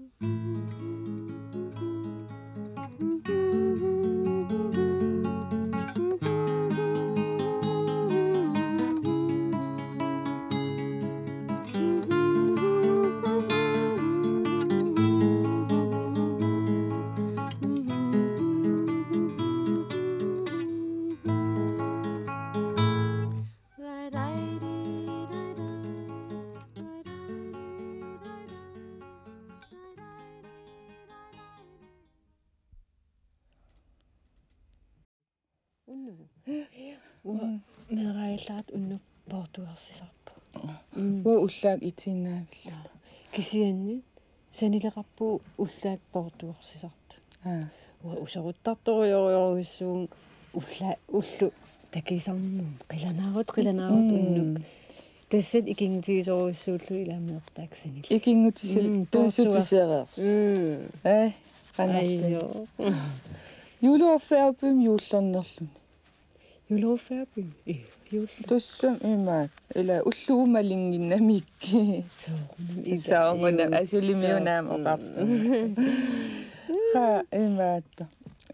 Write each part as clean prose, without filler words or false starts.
Meeraillat unnu portuarsisarpu. Wo ullaak itiinnaavilla. Kisianni sanileqarpu ullaak portuarsisartu. Wa usoruttartoriorisuun ullu takisarnum qilanaagut unnuk. Tasset ikingutiisorissuullu ilaamneertaaksanil. Ikingutisil tuusutisereers. Qanarlu. Juleorfærpum juullernerlun. Juleorfærpum? Tussam imaat ila ulluumalinginnamikki. Saungunam asilimiunaam oqarpu. Qa imaatta.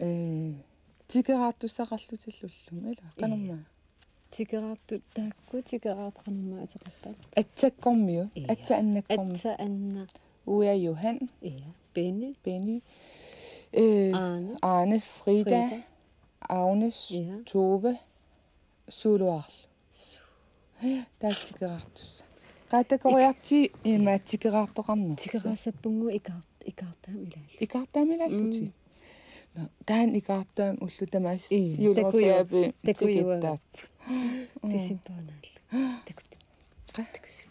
Tikeraattussaqarlutillullu ila qanerma. Tikeraattu taakku tikeraatqanerma ateqartaa. Atsakormiu atsaannakkormi. Atsaanna. Uja Johan. Benny. Arne, Frida, Agnes, Tove, Suluarl. Der er tikeraattussa. Qatakoriarti ima tikeraartoqarner. Tikeraassappungu ikartaamilaa. Ikartaamilaalluti. No, taan ikartaam ullu tamas juleorfærpum tikittaat. Tisimpanal. Takusi.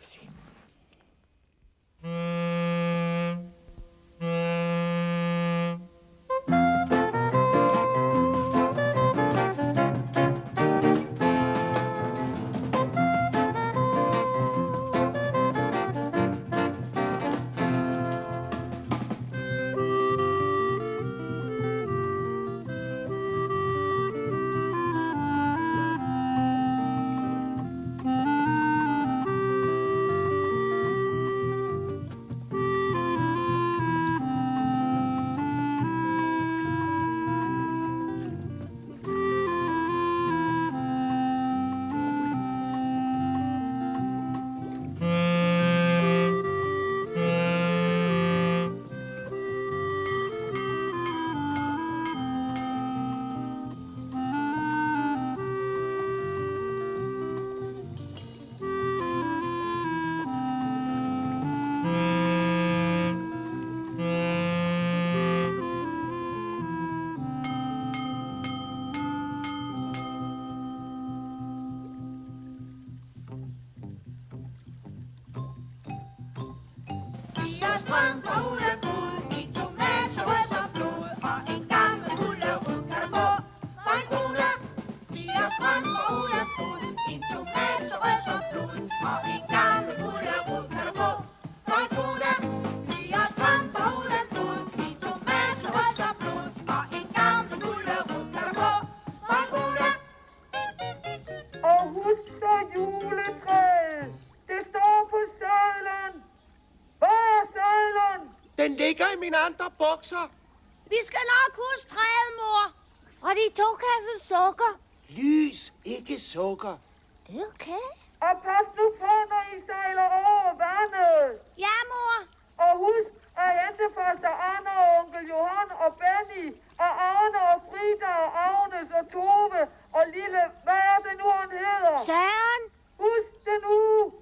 Den ligger i mine andre bukser. Vi skal nok huske træet, mor. Og de 2 kasser sukker. Lys, ikke sukker. Det er okay. Og pas nu på, når I sejler over vandet. Ja, mor. Og husk at hente faster Anna og onkel Johan og Benny og Arne og Frida og Agnes og Tove og lille, hvad er det nu, han hedder? Søren. Husk det nu.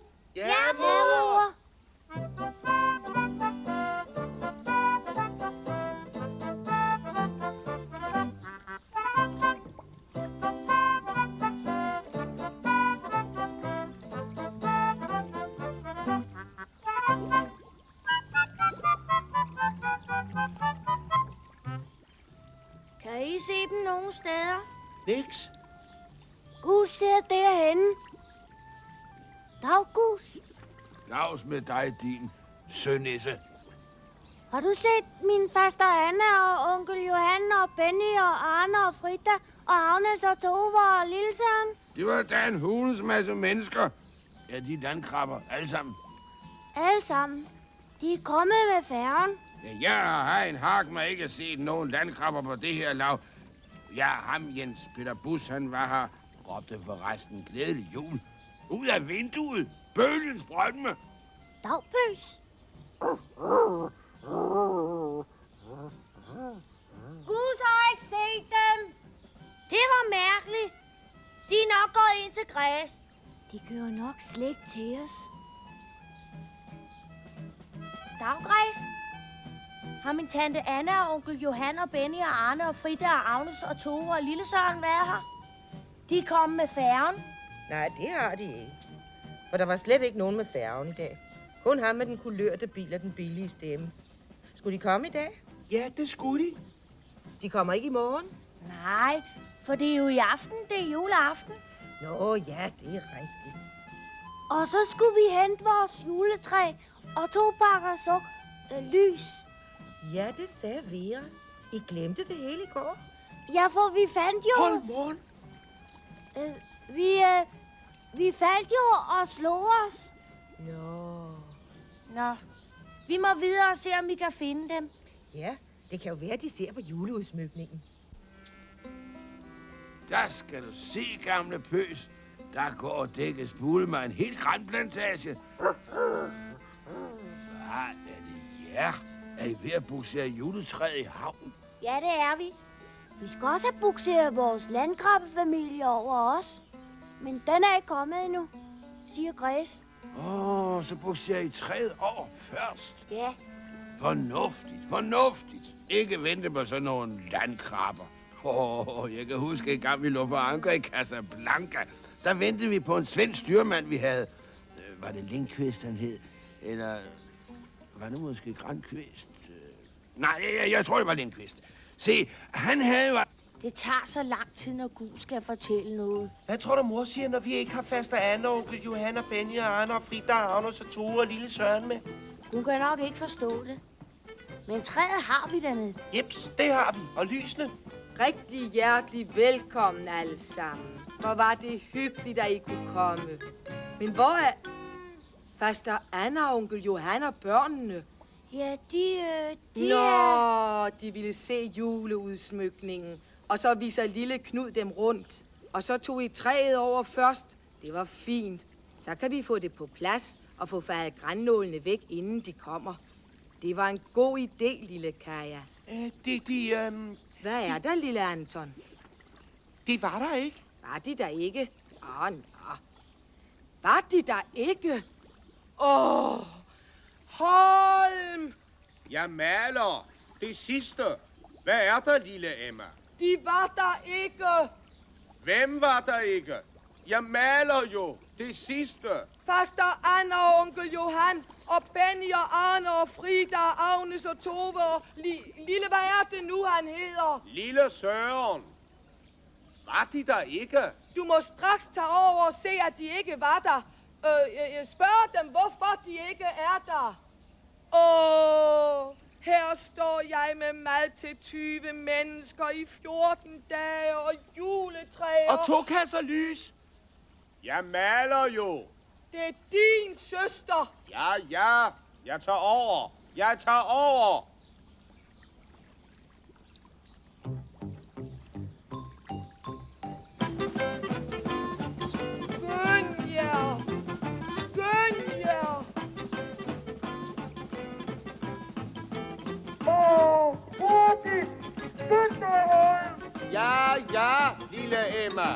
Ja, mor. Kan I se dem nogen steder? Niks. Gus ser derhenne. Dag, Gus. Dags med dig, din sønisse. Har du set min faster Anna og onkel Johan og Benny og Arne og Frida og Agnes og Tove og Lille Søren? Det var da en hulens masse mennesker. Ja, de landkrabber, alle sammen. Alle sammen. De er kommet med færgen. Ja, jeg har en hak med ikke set nogen landkrabber på det her lav. Ja, ham Jens Peter Bus, han var her. Råbte forresten glædelig jul. Ud af vinduet. Bølgens brødme. Dagpøs. Gus har ikke set dem. Det var mærkeligt. De er nok gået ind til græs. De kører nok slik til os. Daggræs. Har min tante Anna og onkel Johan og Benny og Arne og Frida og Agnes og Tove og Lille Søren været her? De er kommet med færgen. Nej, det har de ikke. For der var slet ikke nogen med færgen i dag. Kun ham med den kulørte bil og den billige stemme. Skulle de komme i dag? Ja, det skulle de. De kommer ikke i morgen? Nej, for det er jo i aften. Det er juleaften. Nå ja, det er rigtigt. Og så skulle vi hente vores juletræ og 2 pakker lys. Ja, det sagde Vera. I glemte det hele i går. Ja, for vi fandt jo... Hold morgen. Vi faldt jo og slog os. Nå, vi må videre og se, om vi kan finde dem. Ja, det kan jo være, at de ser på juleudsmykningen. Der skal du se, gamle pøs. Der går og dækker spule med en hel granplantage. Hvad er det jer? Er I ved at buksere juletræet i havnen? Ja, det er vi. Vi skal også have bukseret vores landkrabbefamilie over os. Men den er ikke kommet endnu, siger Græs. Så bukserer I træet over først. Ja. Fornuftigt. Ikke vente på sådan nogle landkrabber. Jeg kan huske en gang, vi lå for anker i Casablanca. Der ventede vi på en svensk styrmand, vi havde. Var det Lindqvist, han hed? Eller var det måske Granqvist? Nej, jeg tror, det var Lindqvist. Se, han havde jo... Det tager så lang tid, når Gud skal fortælle noget. Hvad tror du, mor siger, når vi ikke har faster Anna, onkel Johan og Benny og Arne og Frida og Agnes og Tove og Lille Søren med? Hun kan nok ikke forstå det. Men træet har vi dernede. Jeps, det har vi. Og lysene. Rigtig hjertelig velkommen alle sammen. Hvor var det hyggeligt, at I kunne komme. Men hvor er faster Anna og onkel Johan og børnene? Ja, de Nå, de ville se juleudsmykningen. Og så viser lille Knud dem rundt. Og så tog I træet over først. Det var fint. Så kan vi få det på plads og få faret grænnålene væk, inden de kommer. Det var en god idé, lille Kaja. Hvad er der, lille Anton? De var der ikke. Var de der ikke? Nå. Var de der ikke? Holm! Jeg maler. Det sidste. Hvad er der, lille Emma? De var der ikke. Hvem var der ikke? Jeg maler jo. Det sidste. Faster Anna og onkel Johan og Benny og Arne og Frida og Agnes og Tove og lille, hvad er det nu, han hedder? Lille Søren. Var de der ikke? Du må straks tage over og se, at de ikke var der. Jeg spørger dem, hvorfor de ikke er der. Her står jeg med mad til 20 mennesker i 14 dage og juletræer. Og 2 kasser lys. Jeg maler jo. Det er din søster. Ja. Jeg tager over. Skøn jer. Hurtigt! Skynd dig, Holm! Ja, lille Emma.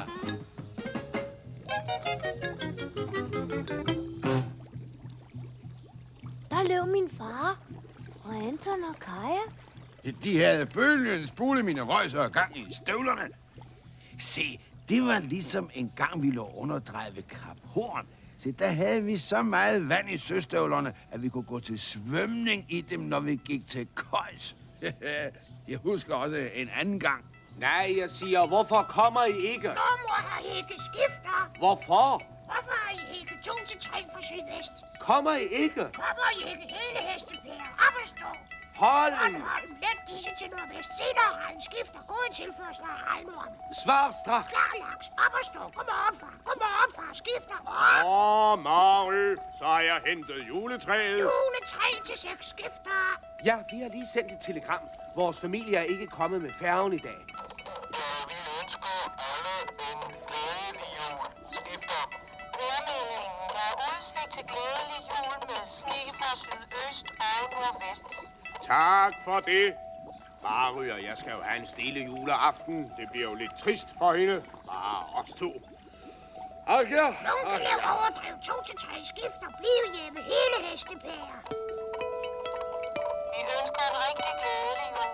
Der løb min far og Anton og Kaja. De havde bølgens spule mine røjser og gang i støvlerne. Se, det var ligesom en gang, vi lå underdrejet ved Kap Horn. Se, der havde vi så meget vand i søstøvlerne, at vi kunne gå til svømning i dem, når vi gik til køjs. Jeg husker også en anden gang. Nej, jeg siger, hvorfor kommer I ikke? Mormor har ikke skifter. Hvorfor? Hvorfor har I ikke 2 til 3 fra sydvest? Kommer I ikke? Kommer I ikke hele hestepære op at stå? Holm! Let disse til nordvest. Senere regn skifter. God tilførsel af regnorm. Svar straks. Klar, laks. Op og stå. Godmorgen, far. Godmorgen, far. Skifter. Mary, så har jeg hentet juletræet. Juletræ til 6 skifter. Ja, vi har lige sendt et telegram. Vores familie er ikke kommet med færgen i dag. Vi ønsker alle en glædelig jul. Skifter. Vejrmeldingen er udsigt til glædelig jul med sne fra sydøst og nordvest. Tak for det. Mary og jeg skal jo have en stille juleaften. Det bliver jo lidt trist for hende. Bare os to. Adkær! Lunkelev overdrev 2 til 3 skifter. Bliv hjemme hele hestepære. Vi ønsker en rigtig glædelig jul.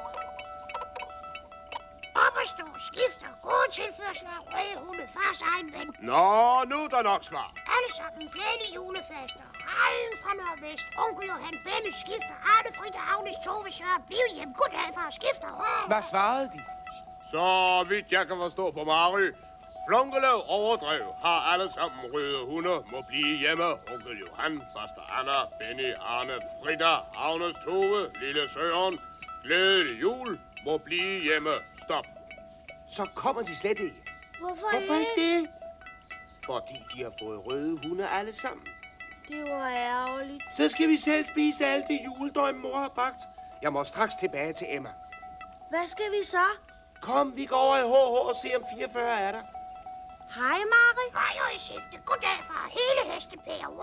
Op og stå. Skifter. God tilførsel af røde hunde. Fars egen ven. Nå, nu er der nok svar. Alle sammen glædelige julefaster. Regn fra nordvest. Onkel Johan Benny skifter. Arne Frida Agnes Tove Søren. Bliv hjem. Goddag, far. Skifter. Hvad svarede de? Så vidt jeg kan forstå på Mary. Flunkelev overdrev har alle sammen røde hunde. Må blive hjemme. Onkel Johan, faster Anna, Benny, Arne, Frida, Agnes Tove, Lille Søren. Glædelig jul. Må blive hjemme. Stop. Så kommer de slet ikke. Hvorfor ikke det? Fordi de har fået røde hunde alle sammen. Det var ærgerligt. Så skal vi selv spise alt det juledøgn, mor har bagt. Jeg må straks tilbage til Emma. Hvad skal vi så? Kom, vi går over i HH og ser om 44 er der. Hej, Mari. Hej, og i sigte. Goddag, far. Hele hestepære.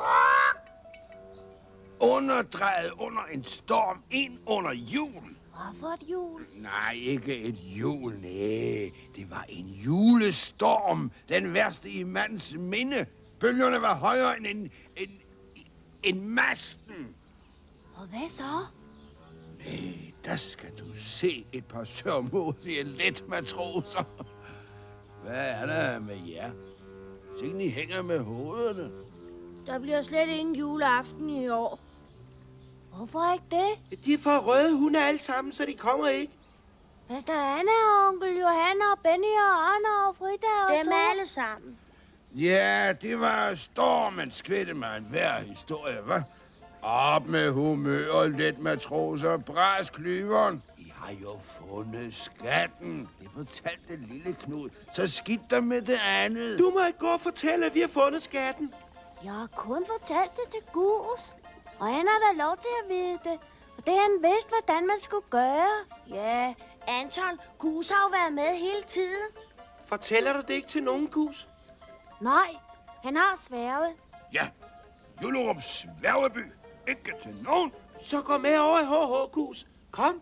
Underdrejet under en storm ind under jul. Hvorfor et jul? Nej, ikke et jul, nej. Det var en julestorm. Den værste i mands minde. Bølgerne var højere end masten. Og hvad så? Nej, der skal du se et par sørmodige letmatroser. Hvad er der med jer? Sikken I hænger med hovederne. Der bliver slet ingen juleaften i år. Hvorfor ikke det? De får røde hunde alle sammen, så de kommer ikke. Faster Anna og onkel Johan og Benny og Arne og Frida og Dem alle sammen. Ja, det var stormen skvidte mig en hver historie, hva'? Op med humøret, let matroser, bræs klyveren. I har jo fundet skatten. Det fortalte lille Knud. Så skidt der med det andet. Du må ikke gå og fortælle, at vi har fundet skatten. Jeg har kun fortalt det til Gus. Og han har da lov til at vide det. Og det han vidste, hvordan man skulle gøre. Ja, Anton, Gus har jo været med hele tiden. Fortæller du det ikke til nogen, Gus? Nej, han har sværget. Ja, Jullerup Sværgeby. Ikke til nogen. Så gå med over i HH, Gus. Kom.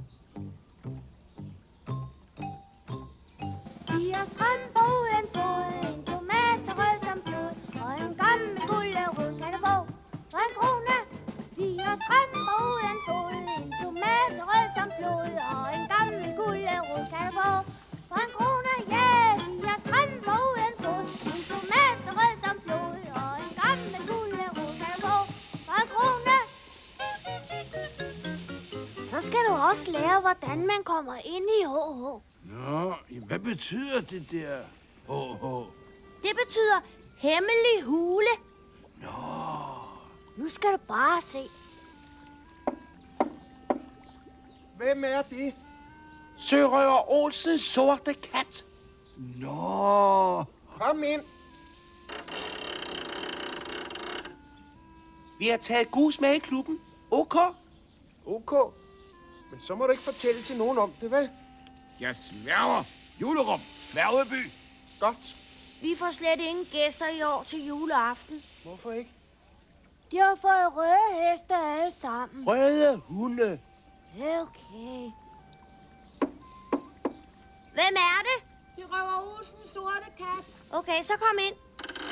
Vi har strømper uden fod, en tomat så rød som blod, og en gammel gulerod kan du få for en krone. Vi har strømper uden fod, en tomat så rød som blod, og en gammel gulerod kan du få for en krone. Ja, vi har strømper uden fod, en tomat så rød som blod, og en gammel gulerod kan du få for en krone. Så skal du også lære, hvordan man kommer ind i HH. Nå, hvad betyder det der HH? Det betyder hemmelig hule. Nå. Nu skal du bare se. Hvem er det? Sørøver Olsens sorte kat. Nå. Kom ind. Vi har taget Gus med i klubben. OK? OK. Men så må du ikke fortælle til nogen om det, vel? Jeg sværger. Jullerup Sværgeby. Godt. Vi får slet ingen gæster i år til juleaften. Hvorfor ikke? De har fået røde heste alle sammen. Røde hunde. Okay. Hvem er det? Sørøver Olsens sorte kat. Okay, så kom ind.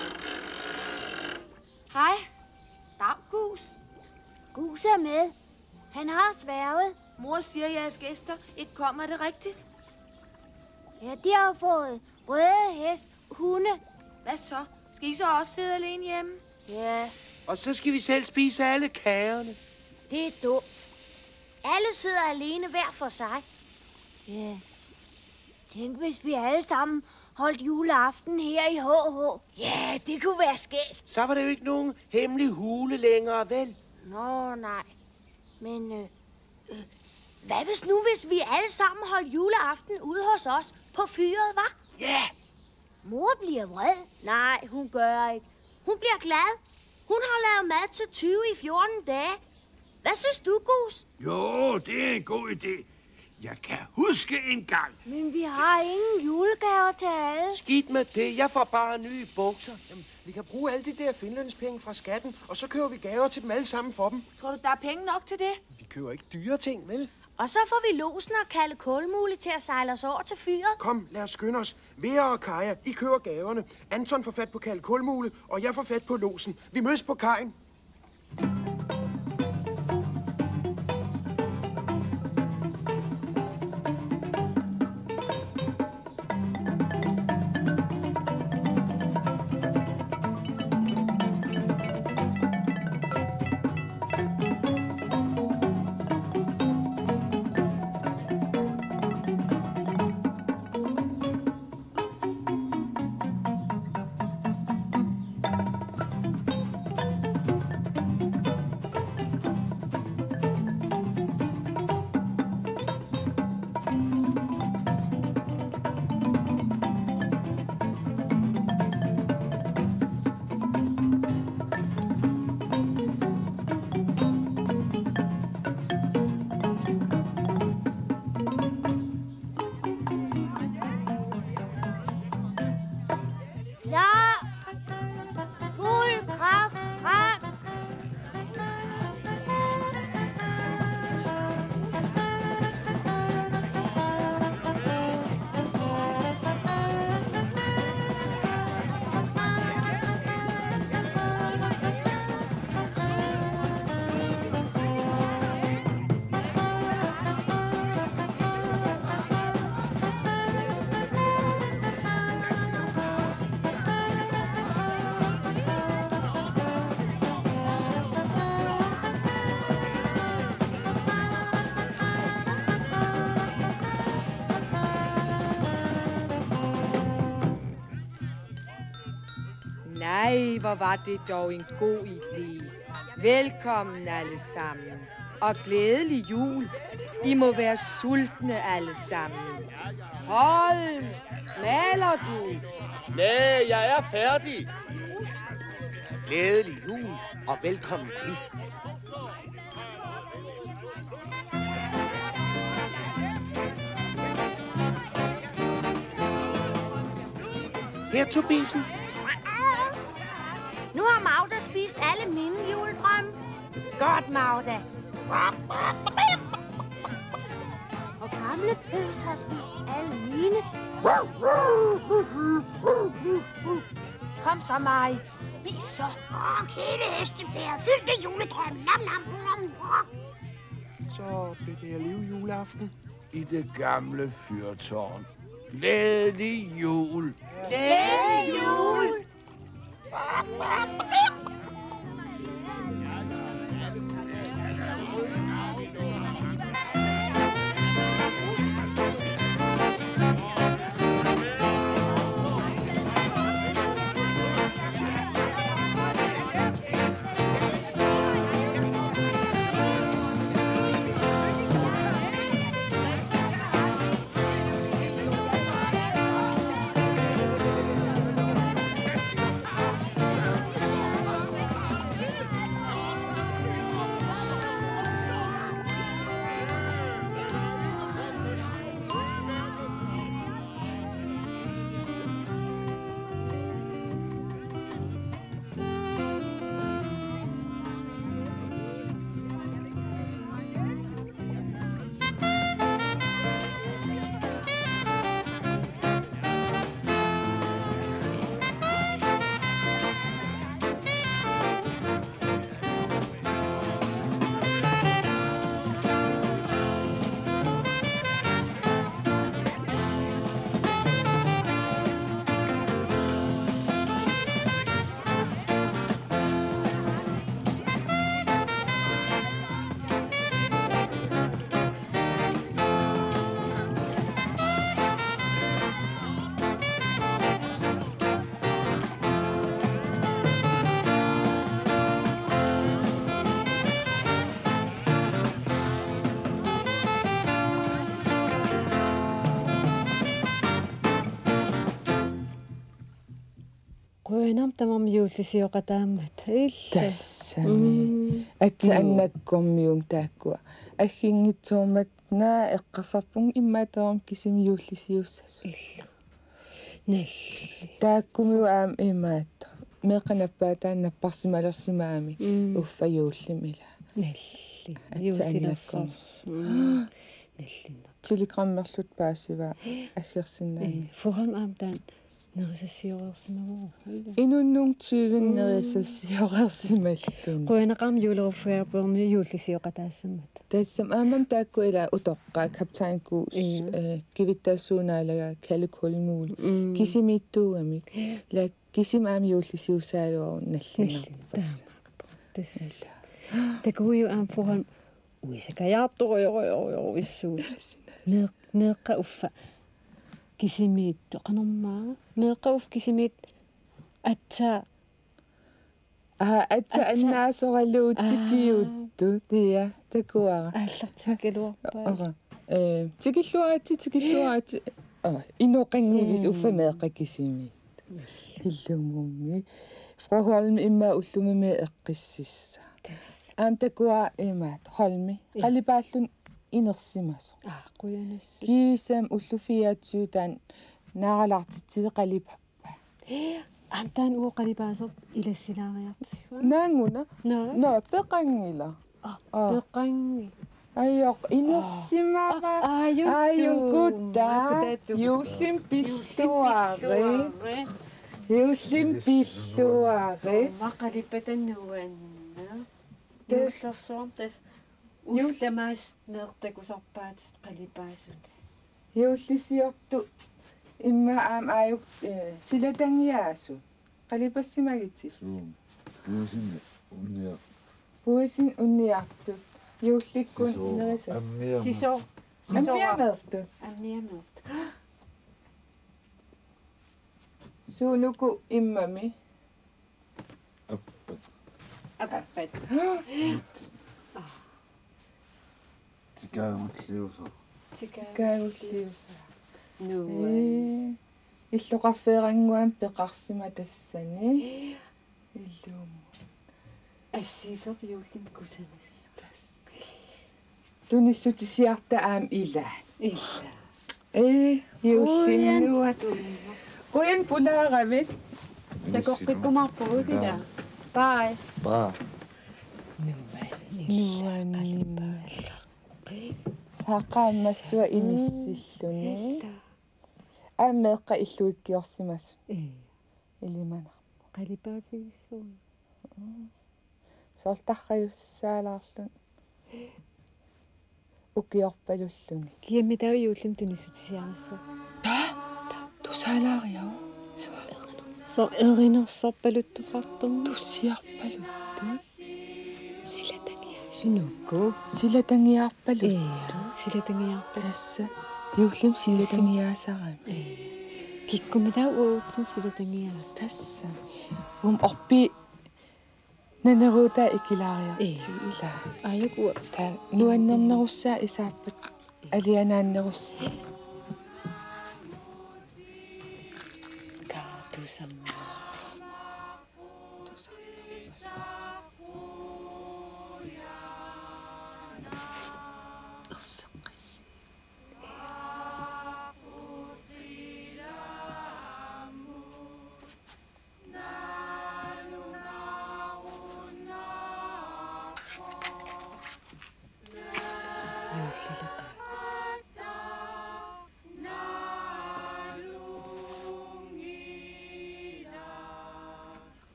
Hej. Dag, Gus. Gus er med. Han har sværget. Mor siger, at jeres gæster ikke kommer. Er det rigtigt? Ja, de har fået røde hest, hunde. Hvad så? Skal I så også sidde alene hjemme? Ja. Og så skal vi selv spise alle kagerne. Det er dumt. Alle sidder alene hver for sig. Ja. Tænk, hvis vi alle sammen holdt juleaften her i HH. Ja, det kunne være skægt. Så var det jo ikke nogen hemmelig hule længere, vel? Nå, nej. Men Hvad hvis vi alle sammen holdt juleaften ude hos os på fyret, hva'? Ja! Mor bliver vred. Nej, hun gør ikke. Hun bliver glad. Hun har lavet mad til 20 i 14 dage. Hvad synes du, Gus? Jo, det er en god idé. Jeg kan huske en gang. Men vi har ingen julegaver til alle. Skidt med det. Jeg får bare nye bukser. Jamen, vi kan bruge alle de der finlandspenge fra skatten, og så køber vi gaver til dem alle sammen for dem. Tror du, der er penge nok til det? Vi køber ikke dyre ting, vel? Og så får vi losen og Kalle Kulmule til at sejle os over til fyret. Kom, lad os skynde os. Vera og Kaja, I køber gaverne. Anton får fat på Kalle Kulmule, og jeg får fat på losen. Vi mødes på kajen. Nej, hvor var det dog en god idé. Velkommen alle sammen. Og glædelig jul. I må være sultne alle sammen. Holm, maler du? Nej, jeg er færdig. Glædelig jul og velkommen til. Her, Tobisen. Nu har Magda spist alle mine juledrømme. Godt, Magda. Og gamle Pøs har spist alle mine. Kom så, Mari. Vis så. Kæle hestepære, fyldte juledrømme. Nam, nam, nam. Så blev det alligevel juleaften. I det gamle fyrtårn. Glædelig jul. Glædelig jul. Kuinam tamam juultisijoqataammat. Tassami. Atsa annakkormium taakkua. Aggiнгitsuumat naa eqqarsarpung immaatorum kisimi juullisiussas. Nalli. Taakkumiu aam imaatto. Meeqanappaataan uffa juullimila. Nalli. Juultilassors. Nalli. Telegrammerlut paasiva aggersinnaani. Foran aamtaan nerisassiorersimaguu. Inunnung 20 nerisassiorersimallun. Quinaqam juuleruffiarpuermi juullisijoqataassammat. Tassam aamam taakku ila utoqqaa kaptaankuus kivittaassuunaalaga kalukholmuul kisimiittuugamik la kisim aam juullisiussaaluaru nallinarpas. Takuyu aam foran uisakajaartorujorujoru issuus. Meeqqa uffa kisimiittu qanormaa meeqqa uff kisimiit atsa annaasoraluutikiuttu tia takuara аллартиккалуарпаа tikilluaati inoqangivis uffa meeqqa kisimiit hillumummi froholmi imma ullumimi eqqississa aam takua imaat holmi qalipaallun inersimaso quyanas kiisam ullufiaatsuutaan naaralartitsili qalipappa амтан уоқалипаасоп илассилаариартигуа наангуна но пеқангила пеқанги айоқ инерсимара аюкутта юуллим пиллуари мақалиппатаннуанна юуллерсуам тас юулламаас неэртакусарпаат қалипаасут юуллисиорту имма аам аюк силатангиаасу қалипассимагитсис буусин унниарту юулликкун нериса сисо аммиамерту суунуку иммами аппат тикаагуллиуса иллоқарфеерангуам пеқарсима тассани иллууму ассиитер юуллим кусанас туниссутисиарта аам ила юуллимнуату қоян пулааравит такоққиккумарпугила бай сақааммассуа имиссиллуни аамеэққа иллуиккиорсимас илимана қалипаасигиссуу сортарраюссаалаарлун укиорпалуллуни киаммитау юуллим тунисутисиарассоо тусаалаариау со эринерсорпалуттуқартум туссиарпалутту сунукку силатангиарпалутту силатангиарпаласса юуллим силатангиаасарами киккумитау уутсин силатангиаас тасса орпи нанерута икилаариарти ила аягуа та нуаннернерусsaa исааппат алианааннерусса каатусамма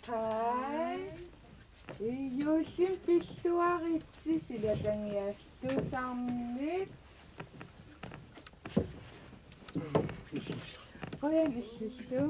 Hej. Юулим пиллуаритси силатангиас туусаарнит. Коян иллиллу.